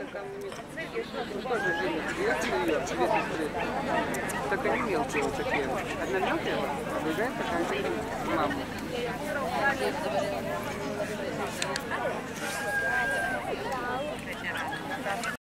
Тоже только не мелкие вот такие. Одна мелкая, а другая такая мама.